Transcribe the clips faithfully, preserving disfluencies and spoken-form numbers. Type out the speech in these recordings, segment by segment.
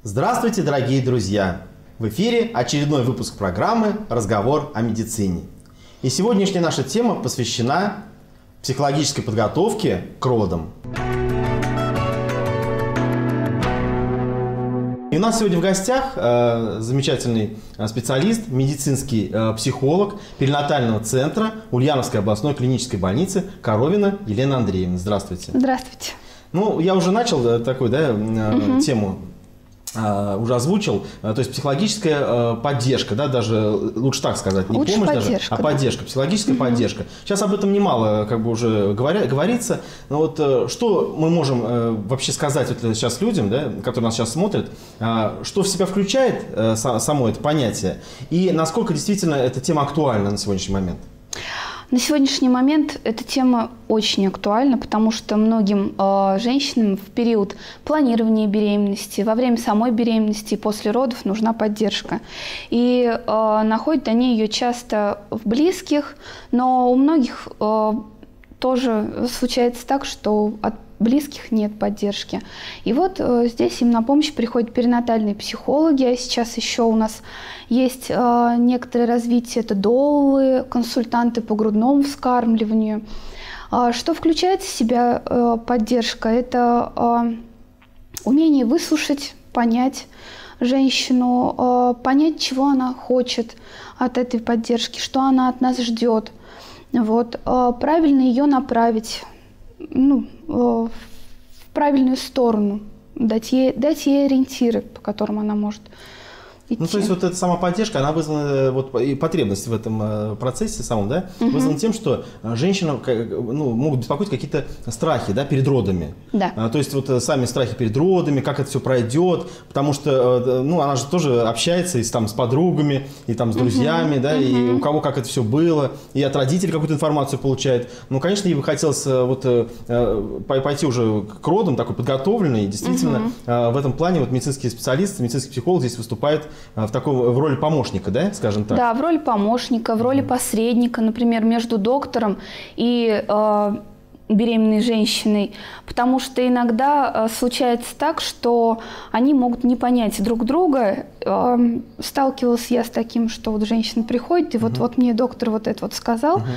Здравствуйте, дорогие друзья! В эфире очередной выпуск программы «Разговор о медицине». И сегодняшняя наша тема посвящена психологической подготовке к родам. И у нас сегодня в гостях э, замечательный специалист, медицинский э, психолог перинатального центра Ульяновской областной клинической больницы Коровина Елена Андреевна. Здравствуйте. Здравствуйте. Ну, я уже начал такую да, э, угу. тему. Uh, уже озвучил, uh, то есть психологическая uh, поддержка, да, даже лучше так сказать, не лучше помощь даже, а да. поддержка, психологическая угу. поддержка. Сейчас об этом немало как бы уже говоря, говорится, но вот uh, что мы можем uh, вообще сказать вот, сейчас людям, да, которые нас сейчас смотрят, uh, что в себя включает uh, само это понятие и насколько действительно эта тема актуальна на сегодняшний момент? На сегодняшний момент эта тема очень актуальна, потому что многим э, женщинам в период планирования беременности, во время самой беременности и после родов нужна поддержка. И э, находят они ее часто в близких, но у многих э, тоже случается так, что от близких нет поддержки. И вот э, здесь им на помощь приходят перинатальные психологи, а сейчас еще у нас есть э, некоторое развитие, это доулы, консультанты по грудному вскармливанию. Э, что включает в себя э, поддержка? Это э, умение выслушать, понять женщину, э, понять, чего она хочет от этой поддержки, что она от нас ждет. Вот, э, правильно ее направить, ну, в правильную сторону, дать ей, дать ей ориентиры, по которым она может идти. Ну, то есть вот эта сама поддержка, она вызвана, вот, и потребность в этом процессе самом, да, угу. вызвана тем, что женщина, ну, могут беспокоить какие-то страхи, да, перед родами. Да. А, то есть вот сами страхи перед родами, как это все пройдет, потому что, ну, она же тоже общается и с, там, с подругами, и там с друзьями, угу. да, угу. и у кого как это все было, и от родителей какую-то информацию получает. Ну, конечно, ей бы хотелось вот пойти уже к родам, такой подготовленной, и действительно угу. в этом плане вот медицинский специалист, медицинский психолог здесь выступает в такой в роли помощника, да, скажем так? Да, в роли помощника, в роли посредника, например, между доктором и э, беременной женщиной, потому что иногда э, случается так, что они могут не понять друг друга. Э, сталкивалась я с таким, что вот женщина приходит, и вот, uh-huh. вот мне доктор вот это вот сказал, uh-huh.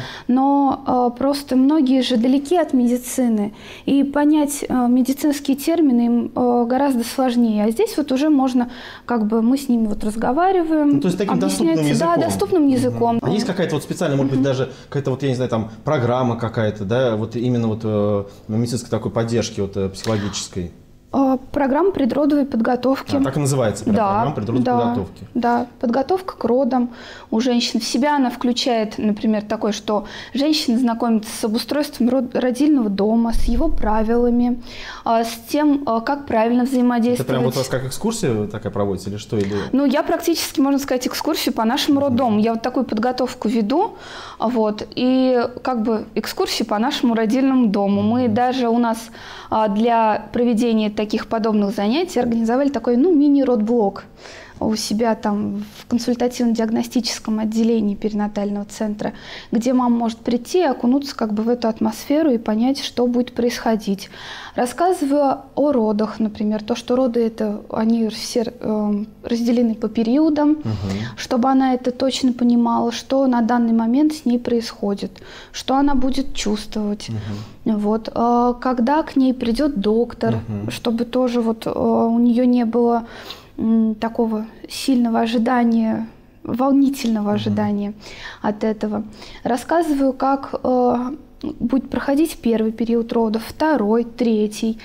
но э, просто многие же далеки от медицины, и понять э, медицинские термины им э, гораздо сложнее. А здесь вот уже можно, как бы мы с ними вот разговариваем, ну, то есть таким доступным языком. Да, доступным языком. Uh-huh. А есть какая-то вот специальная, может uh-huh. быть, даже какая-то вот, я не знаю, там, программа какая-то, да, вот именно вот э, медицинской такой поддержки, вот э, психологической? Программа предродовой подготовки. А, так и называется, прям, да, программа предродовой да, подготовки. Да, подготовка к родам у женщин. В себя она включает, например, такое, что женщина знакомится с обустройством родильного дома, с его правилами, с тем, как правильно взаимодействовать. Это прям вот у вас как экскурсия такая проводится или что? Или... Ну, я практически, можно сказать, экскурсию по нашему роддому. Я вот такую подготовку веду, вот, и как бы экскурсию по нашему родильному дому. Мы даже у нас для проведения таких подобных занятий организовали такой, ну, мини-родблок у себя там в консультативно-диагностическом отделении перинатального центра, где мама может прийти и окунуться как бы в эту атмосферу и понять, что будет происходить. Рассказываю о родах, например, то, что роды это, они все э, разделены по периодам, угу. чтобы она это точно понимала, что на данный момент с ней происходит, что она будет чувствовать. Угу. Вот. Э, когда к ней придет доктор, угу. чтобы тоже вот э, у нее не было такого сильного ожидания, волнительного uh-huh. ожидания от этого. Рассказываю, как э, будет проходить первый период родов, второй, третий,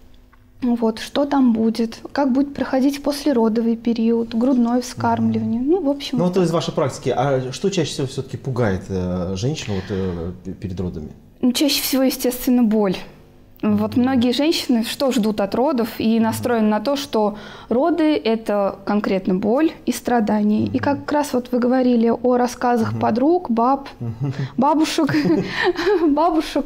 вот, что там будет, как будет проходить послеродовый период, грудное вскармливание. Uh-huh. Ну, в общем. Ну, вот из вашей практики, а что чаще всего все-таки пугает э, женщину вот, э, перед родами? Чаще всего, естественно, боль. Вот многие женщины что ждут от родов и настроены на то, что роды – это конкретно боль и страдания. И как раз вот вы говорили о рассказах подруг, баб, бабушек, бабушек,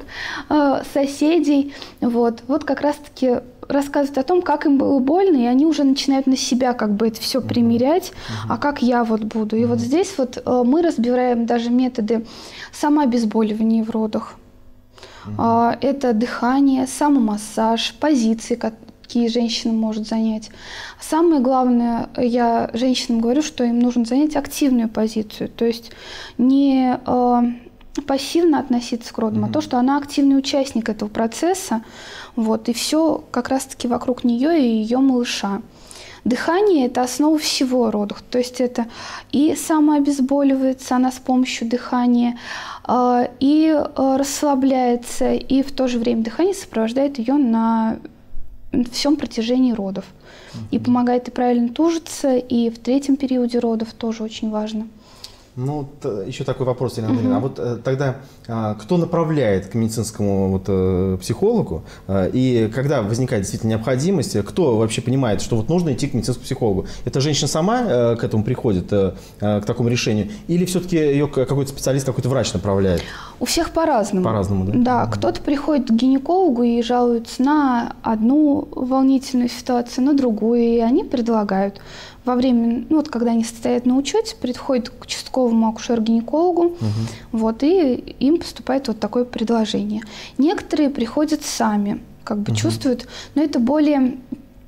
соседей. Вот, вот как раз-таки рассказывают о том, как им было больно, и они уже начинают на себя как бы это все примерять, а как я вот буду. И вот здесь вот мы разбираем даже методы самообезболивания в родах. Это дыхание, самомассаж, позиции, какие женщина может занять. Самое главное, я женщинам говорю, что им нужно занять активную позицию, то есть не э, пассивно относиться к родам, mm-hmm. а то, что она активный участник этого процесса, вот, и все как раз-таки вокруг нее и ее малыша. Дыхание – это основа всего родов, то есть это и самообезболивается она с помощью дыхания, э, и э, расслабляется, и в то же время дыхание сопровождает ее на всем протяжении родов. Mm-hmm. И помогает и правильно тужиться, и в третьем периоде родов тоже очень важно. Ну, еще такой вопрос, Елена Андреевна. Uh-huh. А вот тогда кто направляет к медицинскому вот, психологу? И когда возникает действительно необходимость, кто вообще понимает, что вот нужно идти к медицинскому психологу? Это женщина сама к этому приходит, к такому решению? Или все-таки ее какой-то специалист, какой-то врач направляет? У всех по-разному. По-разному, да? Да, uh-huh. кто-то приходит к гинекологу и жалуется на одну волнительную ситуацию, на другую, и они предлагают. Во время, ну вот когда они стоят на учете, приходят к участковому акушер-гинекологу, угу. вот, и им поступает вот такое предложение. Некоторые приходят сами, как бы угу. чувствуют, но это более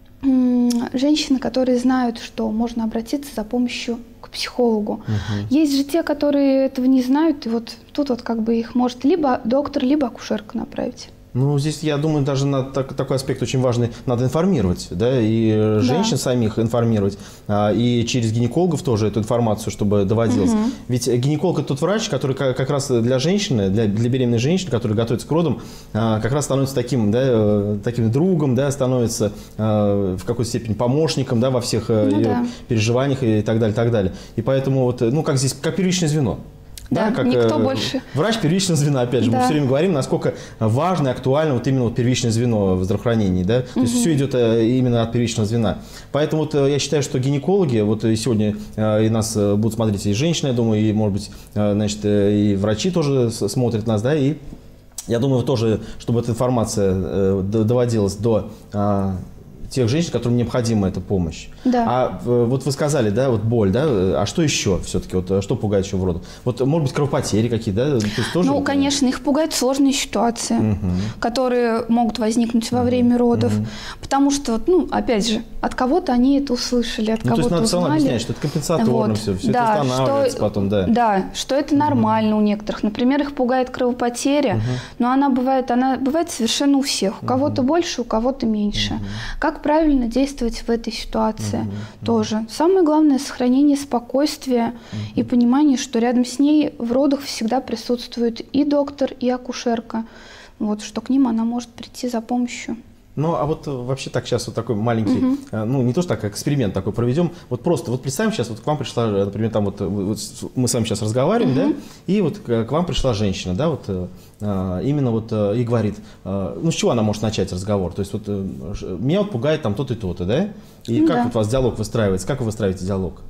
м- женщины, которые знают, что можно обратиться за помощью к психологу. Угу. Есть же те, которые этого не знают, и вот тут вот как бы их может либо доктор, либо акушерка направить. Ну, здесь, я думаю, даже на так, такой аспект очень важный. Надо информировать, да, и женщин да. самих информировать, а, и через гинекологов тоже эту информацию, чтобы доводилось. Угу. Ведь гинеколог – это тот врач, который как, как раз для женщины, для, для беременной женщины, которая готовится к родам, а, как раз становится таким, да, таким другом, да, становится а, в какой-то степени помощником, да, во всех ну, ее да. переживаниях и так далее, так далее. И поэтому, вот, ну, как здесь, как первичное звено. Да, да, как никто э, больше. Врач первичного звена, опять же, да. мы все время говорим, насколько важно и актуально вот именно вот первичное звено в здравоохранении, да, то угу. есть все идет э, именно от первичного звена. Поэтому вот, э, я считаю, что гинекологи, вот и сегодня э, и нас э, будут смотреть и женщины, я думаю, и, может быть, э, значит, э, и врачи тоже смотрят нас, да, и я думаю тоже, чтобы эта информация э, доводилась до э, тех женщин, которым необходима эта помощь. Да. А вот вы сказали, да, вот боль, да, а что еще все-таки, вот что пугает еще в родах? Вот, может быть, кровопотери какие-то, да? То есть тоже... Ну, конечно, их пугают сложные ситуации, угу. которые могут возникнуть во время родов, угу. потому что, ну, опять же, от кого-то они это услышали, от ну, кого-то узнали. То есть надо узнали. объяснять, что это компенсаторно вот. все, все да, это останавливается что, потом, да. Да, что это нормально угу. у некоторых. Например, их пугает кровопотеря, угу. но она бывает, она бывает совершенно у всех. У кого-то угу. больше, у кого-то меньше. Угу. Как правильно действовать в этой ситуации uh-huh, тоже. Uh-huh. Самое главное – сохранение спокойствия uh-huh. и понимание, что рядом с ней в родах всегда присутствует и доктор, и акушерка. Вот, что к ним она может прийти за помощью. Ну, а вот вообще так сейчас вот такой маленький, uh-huh. ну, не то, что так, эксперимент такой проведем. Вот просто, вот представим, сейчас вот к вам пришла, например, там вот, вот мы с вами сейчас разговариваем, uh-huh. да, и вот к вам пришла женщина, да, вот именно вот и говорит, ну, с чего она может начать разговор? То есть вот меня вот пугает там то-то и то-то, да? И как да. вот у вас диалог выстраивается? Как вы выстраиваете диалог?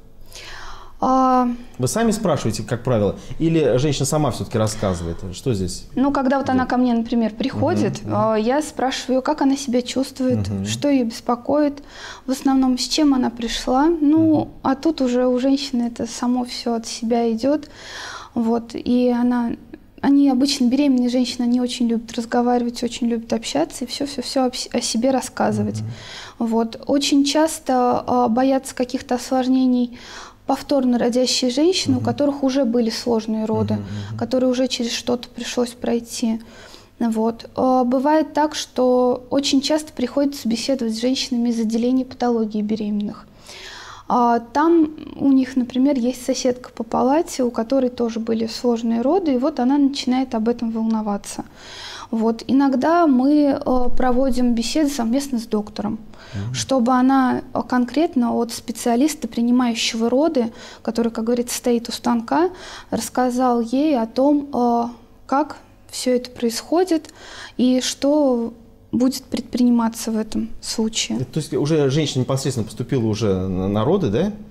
А... Вы сами спрашиваете, как правило, или женщина сама все-таки рассказывает? Что здесь? Ну, когда вот она ко мне, например, приходит, uh-huh, uh-huh. я спрашиваю, как она себя чувствует, uh-huh. что ее беспокоит, в основном, с чем она пришла. Ну, uh-huh. а тут уже у женщины это само все от себя идет. Вот, и она... Они обычно, беременные женщины, они очень любят разговаривать, очень любят общаться и все-все-все о себе рассказывать. Uh-huh. Вот. Очень часто э, боятся каких-то осложнений повторно родящие женщины, uh-huh. у которых уже были сложные роды, uh-huh. которые уже через что-то пришлось пройти. Вот. Э, бывает так, что очень часто приходится беседовать с женщинами из отделения патологии беременных. Там у них, например, есть соседка по палате, у которой тоже были сложные роды, и вот она начинает об этом волноваться. Вот. Иногда мы проводим беседы совместно с доктором, mm-hmm. чтобы она конкретно от специалиста, принимающего роды, который, как говорится, стоит у станка, рассказал ей о том, как все это происходит и что будет предприниматься в этом случае. То есть уже женщина непосредственно поступила уже на роды, да?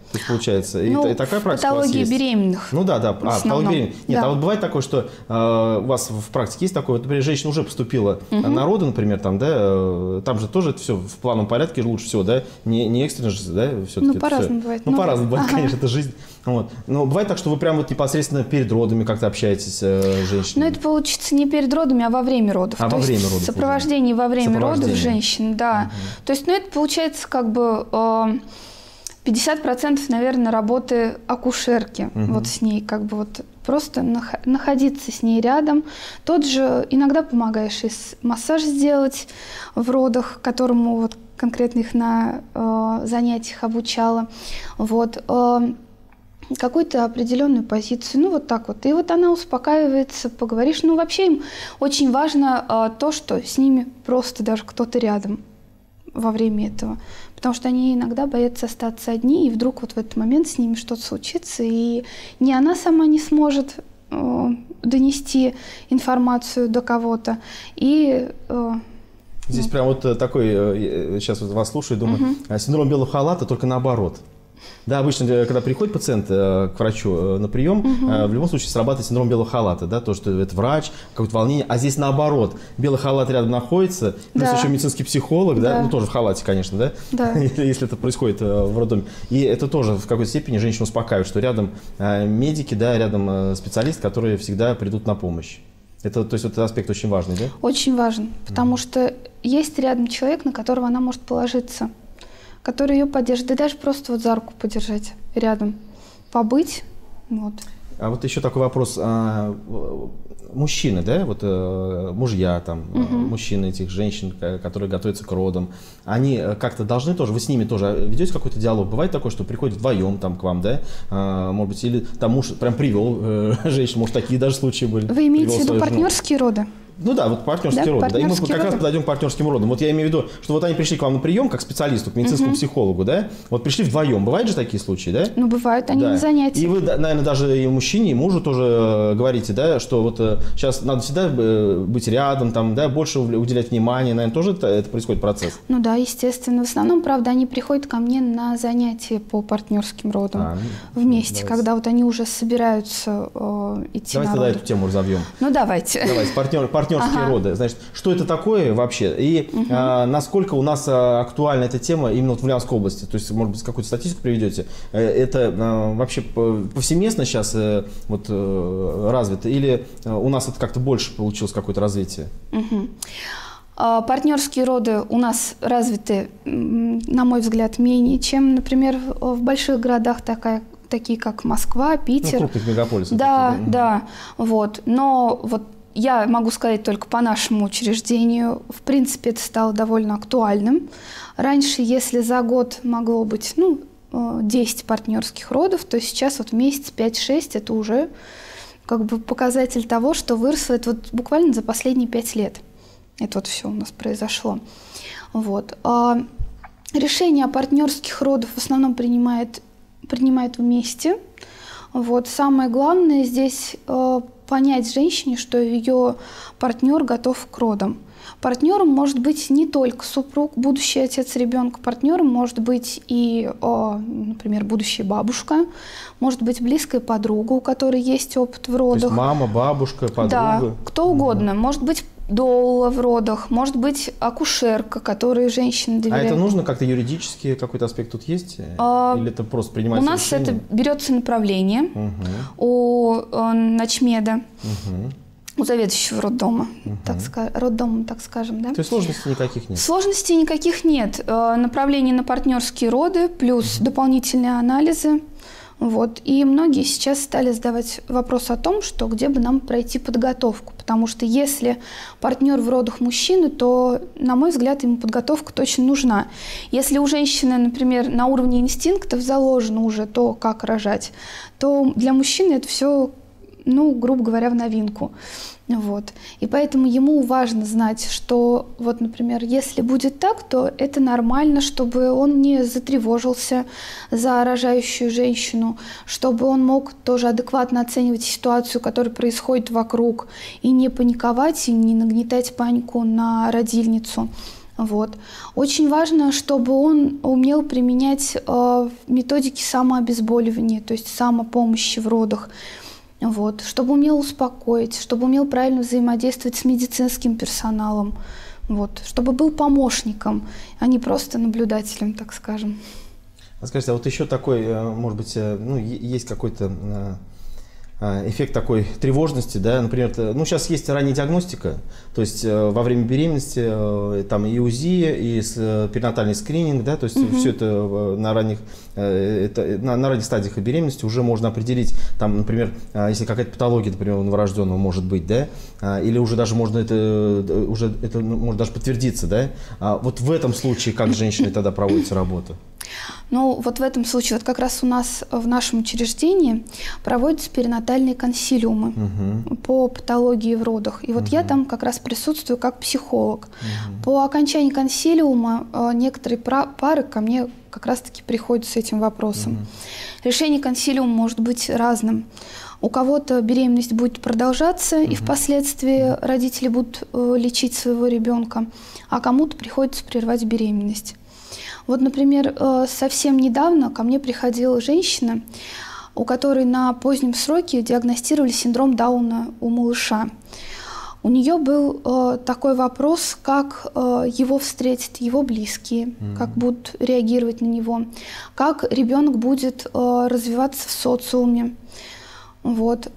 То есть, получается, ну, и, и такая практика у вас патологии есть? беременных. Ну да, да, а, патология беременных. Нет, да. а вот бывает такое, что э, у вас в практике есть такое, вот, например, женщина уже поступила угу. на роды, например, там, да, э, там же тоже это все в плановом порядке лучше всего, да, не, не экстренно же, да, все-таки. Ну, по-разному бывает. Ну, ну, по-разному бывает, ага. конечно, это жизнь. Вот. Но бывает так, что вы прям вот непосредственно перед родами как-то общаетесь с э, женщиной? Ну, это получится не перед родами, а во время родов. А То во время есть родов. Сопровождение во время Сопровождение. родов женщин, да. Угу. То есть, ну, это получается как бы э, пятьдесят процентов, наверное, работы акушерки. Угу. Вот с ней как бы вот просто нах- находиться с ней рядом. Тот же иногда помогаешь и массаж сделать в родах, которому вот конкретно их на э, занятиях обучала. Вот. Э, какую-то определенную позицию, ну вот так вот. И вот она успокаивается, поговоришь. Ну вообще им очень важно а, то, что с ними просто даже кто-то рядом во время этого. Потому что они иногда боятся остаться одни, и вдруг вот в этот момент с ними что-то случится, и ни она сама не сможет э, донести информацию до кого-то. И... Э, Здесь ну. прям вот такой, сейчас вот вас слушаю, думаю, угу. синдром белого халата, только наоборот. Да, обычно, когда приходит пациент э, к врачу э, на прием, угу. э, в любом случае срабатывает синдром белого халата, да, то, что это врач, какое-то волнение, а здесь наоборот, белый халат рядом находится, плюс да. еще медицинский психолог, да, да, ну тоже в халате, конечно, да, да. если это происходит э, в роддоме. И это тоже в какой-то степени женщину успокаивает, что рядом э, медики, да, рядом э, специалисты, которые всегда придут на помощь. Это, то есть, этот аспект очень важный, да? Очень важен, потому mm. что есть рядом человек, на которого она может положиться, который ее поддержит, да даже просто вот за руку подержать рядом, побыть, вот. А вот еще такой вопрос. А, мужчины, да, вот а, мужья, там, угу. мужчины этих женщин, которые готовятся к родам, они как-то должны тоже, вы с ними тоже ведете какой-то диалог? Бывает такое, что приходят вдвоем там к вам, да, а, может быть, или там муж прям привел э, женщину, может, такие даже случаи были? Вы имеете в виду партнерские роды? Ну да, вот партнерские да, роды. Да, и мы как роды. раз подойдем к партнерским родам. Вот я имею в виду, что вот они пришли к вам на прием, как специалисту, к медицинскому uh-huh. психологу, да? Вот пришли вдвоем. Бывают же такие случаи, да? Ну, бывают, они да. на занятиях. И вы, наверное, даже и мужчине, и мужу тоже говорите, да, что вот сейчас надо всегда быть рядом, там, да, больше уделять внимание, наверное, тоже это, это происходит процесс. Ну да, естественно. В основном, правда, они приходят ко мне на занятия по партнерским родам а, вместе, давайте. Когда вот они уже собираются э, идти давайте на тогда роды. Эту тему разовьем. Ну, давайте. Давайте, партнер, партнерские ага. роды. Значит, что это такое вообще? И угу. а, насколько у нас а, актуальна эта тема именно вот в Ульяновской области? То есть, может быть, какую-то статистику приведете? Это а, вообще повсеместно сейчас а, вот, а, развито? Или а, у нас это как-то больше получилось какое-то развитие? Угу. А, партнерские роды у нас развиты, на мой взгляд, менее, чем, например, в больших городах такая, такие как Москва, Питер. Ну, крупных мегаполисах. Да, такие, да. да. Вот. Но вот я могу сказать только по нашему учреждению, в принципе, это стало довольно актуальным. Раньше, если за год могло быть ну, десять партнерских родов, то сейчас вот в месяц пять-шесть это уже как бы показатель того, что выросло это вот буквально за последние пять лет. Это вот все у нас произошло. Вот. А решение о партнерских родах в основном принимает, принимает вместе. Вот. Самое главное здесь э, понять женщине, что ее партнер готов к родам. Партнером может быть не только супруг, будущий отец ребенка. Партнером может быть и, э, например, будущая бабушка, может быть близкая подруга, у которой есть опыт в родах. То есть мама, бабушка, подруга. Да, кто угодно. Угу. Может быть доула в родах, может быть акушерка, которой женщина доверяет. А это нужно как-то юридически, какой-то аспект тут есть? А, Или это просто принимается У нас решение? это берется направление угу. у э, начмеда, угу. у заведующего роддома, угу. так, роддома, так скажем. Да? То есть сложностей никаких нет? Сложностей никаких нет. Э, направление на партнерские роды плюс угу. дополнительные анализы. Вот. И многие сейчас стали задавать вопрос о том, что где бы нам пройти подготовку. Потому что если партнер в родах мужчина, то, на мой взгляд, ему подготовка точно нужна. Если у женщины, например, на уровне инстинктов заложено уже то, как рожать, то для мужчины это все, ну, грубо говоря, в новинку. Вот. И поэтому ему важно знать, что, вот, например, если будет так, то это нормально, чтобы он не затревожился за рожающую женщину, чтобы он мог тоже адекватно оценивать ситуацию, которая происходит вокруг, и не паниковать, и не нагнетать панику на родильницу. Вот. Очень важно, чтобы он умел применять э, методики самообезболивания, то есть самопомощи в родах. Вот. Чтобы умел успокоить, чтобы умел правильно взаимодействовать с медицинским персоналом. Вот. Чтобы был помощником, а не просто наблюдателем, так скажем. Скажите, а вот еще такой, может быть, ну, есть какой-то эффект такой тревожности, да, например, ну, сейчас есть ранняя диагностика, то есть во время беременности там и УЗИ, и перинатальный скрининг, да, то есть угу. все это на ранних, это, на, на ранних стадиях беременности уже можно определить, там, например, если какая-то патология, например, у новорожденного может быть, да, или уже даже можно это, уже это может даже подтвердиться, да, а вот в этом случае как с женщиной тогда проводится работа? Ну, вот в этом случае, вот как раз у нас в нашем учреждении проводятся перинатальные консилиумы угу. по патологии в родах. И вот угу. я там как раз присутствую как психолог. Угу. По окончании консилиума некоторые пары ко мне как раз-таки приходят с этим вопросом. Угу. Решение консилиума может быть разным. У кого-то беременность будет продолжаться, угу. и впоследствии родители будут лечить своего ребенка, а кому-то приходится прервать беременность. Вот, например, совсем недавно ко мне приходила женщина, у которой на позднем сроке диагностировали синдром Дауна у малыша. У нее был такой вопрос, как его встретят его близкие, mm-hmm. как будут реагировать на него, как ребенок будет развиваться в социуме. Вот.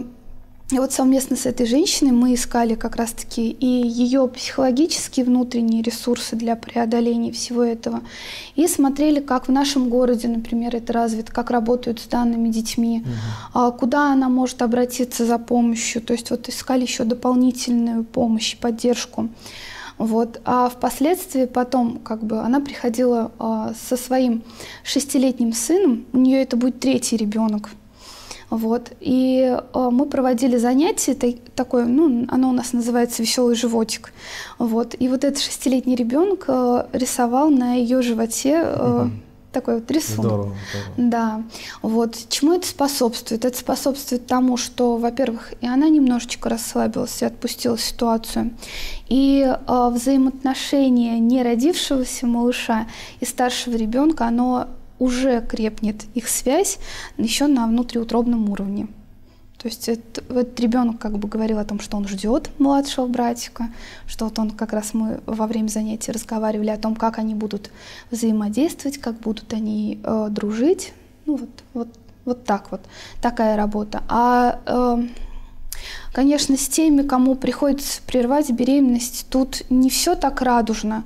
И вот совместно с этой женщиной мы искали как раз-таки и ее психологические внутренние ресурсы для преодоления всего этого, и смотрели, как в нашем городе, например, это развито, как работают с данными детьми, угу. куда она может обратиться за помощью, то есть вот искали еще дополнительную помощь, поддержку. Вот. А впоследствии потом как бы она приходила а, со своим шестилетним сыном, у нее это будет третий ребенок. Вот. И э, мы проводили занятия, такое, ну, оно у нас называется «Веселый животик». Вот. И вот этот шестилетний ребенок э, рисовал на ее животе э, угу. такой вот рисунок. Здорово, здорово. Да. Вот. Чему это способствует? Это способствует тому, что, во-первых, и она немножечко расслабилась и отпустила ситуацию. И э, взаимоотношение неродившегося малыша и старшего ребенка, оно уже крепнет, их связь еще на внутриутробном уровне. То есть это, этот ребенок как бы говорил о том, что он ждет младшего братика, что вот он как раз мы во время занятий разговаривали о том, как они будут взаимодействовать, как будут они э, дружить. Ну вот, вот, вот так вот, такая работа. А, э, конечно, с теми, кому приходится прервать беременность, тут не все так радужно.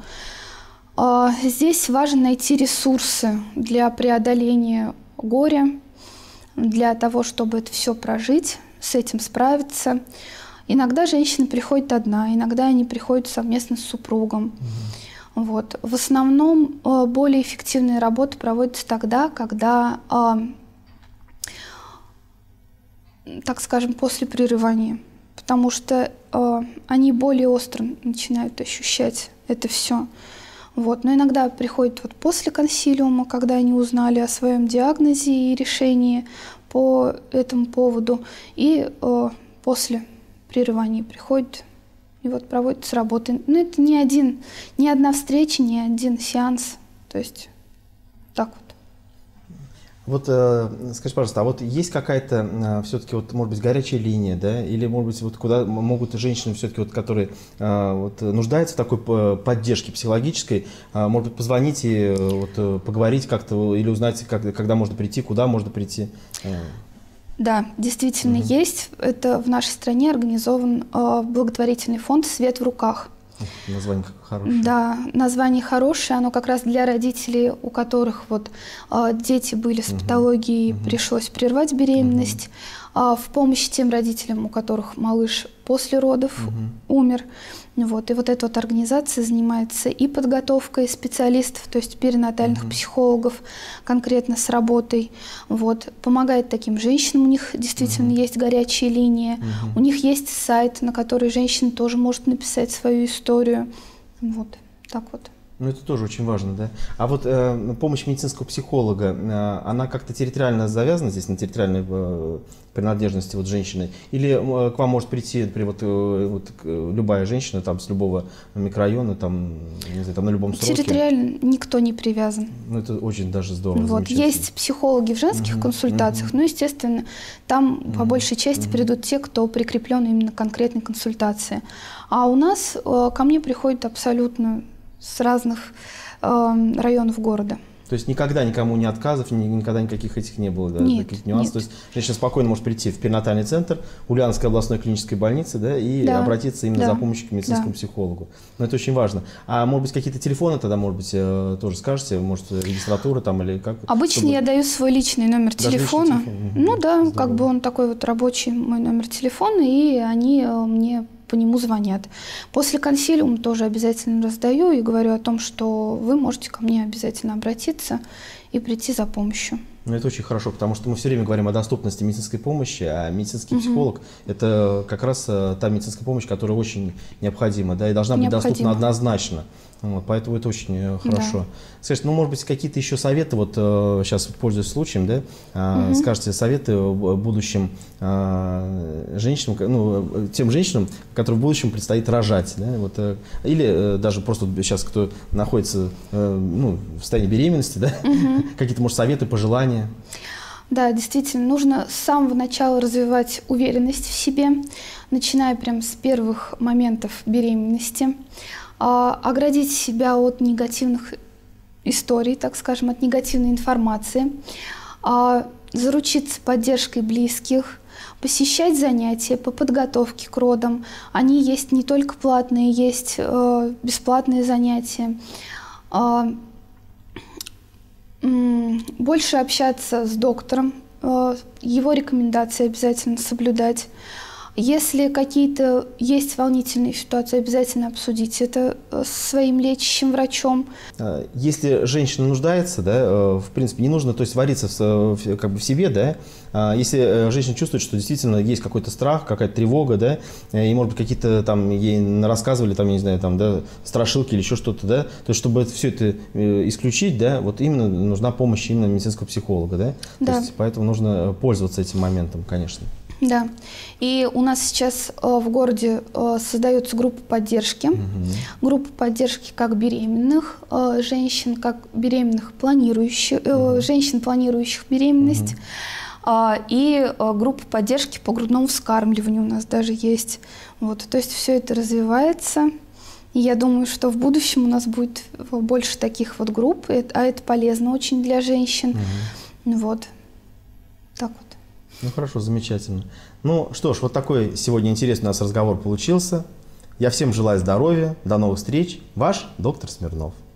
Здесь важно найти ресурсы для преодоления горя, для того, чтобы это все прожить, с этим справиться. Иногда женщина приходит одна, иногда они приходят совместно с супругом. Mm-hmm. Вот. В основном более эффективная работа проводится тогда, когда, так скажем, после прерывания, потому что они более остро начинают ощущать это все. Вот. Но иногда приходят вот после консилиума, когда они узнали о своем диагнозе и решении по этому поводу, и э, после прерывания приходят и вот проводятся работы. Но это не один, ни одна встреча, ни один сеанс, то есть так вот. Вот э, скажи, пожалуйста, а вот есть какая-то э, все-таки, вот, может быть, горячая линия, да, или, может быть, вот куда могут женщины все-таки, вот, которые э, вот, нуждаются в такой поддержке психологической, э, может быть, позвонить и вот, поговорить как-то, или узнать, как, когда можно прийти, куда можно прийти? Да, действительно угу. есть. Это в нашей стране организован э, благотворительный фонд «Свет в руках». Название хорошее. Да, название хорошее, оно как раз для родителей, у которых вот э, дети были с патологией, угу. пришлось прервать беременность, угу. э, в помощь тем родителям, у которых малыш после родов угу. умер. Вот. И вот эта вот организация занимается и подготовкой специалистов, то есть перинатальных угу. психологов, конкретно с работой. Вот. Помогает таким женщинам, у них действительно угу. есть горячая линия, угу. у них есть сайт, на который женщина тоже может написать свою историю. Вот. Так вот. Ну, это тоже очень важно, да. А вот э, помощь медицинского психолога, э, она как-то территориально завязана здесь, на территориальной э, принадлежности вот женщины? Или э, к вам может прийти, например, вот, э, вот, э, любая женщина там, с любого микрорайона, там, не знаю, там, на любом сроке? Территориально никто не привязан. Ну, это очень даже здорово. Вот. Есть психологи в женских угу, консультациях, угу. но, естественно, там угу, по большей части угу. придут те, кто прикреплен именно к конкретной консультации. А у нас э, ко мне приходят абсолютно с разных э, районов города. То есть никогда никому не отказов, никогда никаких этих не было, да, нет, таких нюансов. Нет. То есть женщина спокойно может прийти в перинатальный центр Ульяновской областной клинической больницы, да, и да, обратиться именно да, за помощью к медицинскому да. психологу. Но это очень важно. А может быть, какие-то телефоны тогда, может быть, тоже скажете, может, регистратура там или как? Обычно чтобы... я даю свой личный номер Даже телефона. Личный телефон. Ну угу. да, Здорово. Как бы он такой вот рабочий мой номер телефона, и они мне по нему звонят. После консилиума тоже обязательно раздаю и говорю о том, что вы можете ко мне обязательно обратиться и прийти за помощью. Ну, это очень хорошо, потому что мы все время говорим о доступности медицинской помощи, а медицинский угу. психолог – это как раз та медицинская помощь, которая очень необходима, да, и должна быть необходимо. доступна однозначно. Вот, поэтому это очень хорошо. Да. Скажите, ну, может быть, какие-то еще советы, вот сейчас, пользуясь случаем, да, угу. скажете советы будущим женщинам, ну, тем женщинам, которым в будущем предстоит рожать, да, вот, или даже просто сейчас, кто находится ну, в состоянии беременности, да, угу. какие-то, может, советы, пожелания? Да, действительно, нужно с самого начала развивать уверенность в себе, начиная прямо с первых моментов беременности. Оградить себя от негативных историй, так скажем, от негативной информации, заручиться поддержкой близких, посещать занятия по подготовке к родам. Они есть не только платные, есть бесплатные занятия. Больше общаться с доктором, его рекомендации обязательно соблюдать. Если какие-то есть волнительные ситуации, обязательно обсудить это со своим лечащим врачом. Если женщина нуждается, да, в принципе, не нужно, то есть вариться в, как бы в себе, да. Если женщина чувствует, что действительно есть какой-то страх, какая-то тревога, да, и, может быть, какие-то там ей рассказывали, там, я не знаю, там, да, страшилки или еще что-то, да, то есть, чтобы это, все это исключить, да, вот именно нужна помощь именно медицинского психолога, да. Да. То есть, поэтому нужно пользоваться этим моментом, конечно. Да, и у нас сейчас э, в городе э, создается группа поддержки, угу. группа поддержки как беременных э, женщин, как беременных планирующих, э, угу. женщин, планирующих беременность, угу. э, и э, группа поддержки по грудному вскармливанию у нас даже есть. Вот, то есть все это развивается, и я думаю, что в будущем у нас будет больше таких вот групп, а это полезно очень для женщин. Угу. Вот, так вот. Ну хорошо, замечательно. Ну что ж, вот такой сегодня интересный у нас разговор получился. Я всем желаю здоровья, до новых встреч. Ваш доктор Смирнов.